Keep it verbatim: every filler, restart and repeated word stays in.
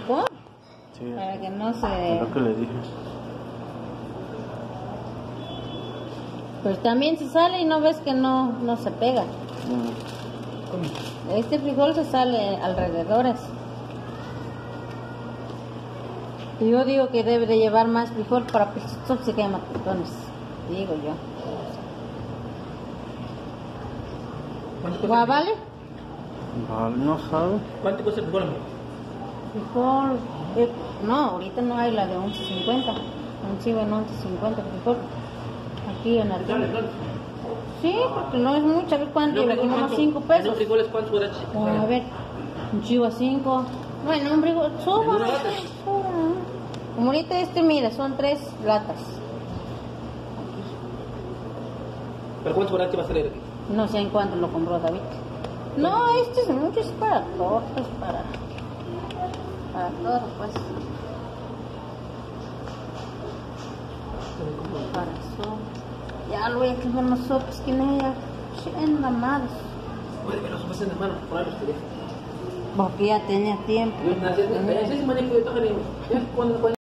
mejor. Sí, Para que no se... es lo que le dije. Pues también si sale y no ves que no, no se pega. Mm. Este frijol se sale alrededores. Y yo digo que debe de llevar más frijol para que esto se quede totones. Digo yo. ¿Cuál vale? Vale, no sabe. ¿Cuánto cuesta el frijol? Frijol, eh, no, ahorita no hay la de once cincuenta. Consigo en once cincuenta frijol. Aquí en el... Dale, dale. Sí, porque no es mucho. A ver cuánto lleva, aquí nomás cinco pesos. ¿En un frijol es cuánto era? A ver, un chivo a cinco. Bueno, un frijol, sobra, ¿En una lata? sobra. Como ahorita este, mira, son tres latas. ¿Pero cuánto sobrante va a salir aquí? No sé en cuánto lo compró David. No, este es mucho, es para tortas, para... Para todo, pues. Para eso. Ya lo voy a quemar las sopas que me haya en la madre. Puede que los sopas en la mano, por ahí los teléfonos. Porque ya tenía tiempo. Yo nací en el manejo de todo.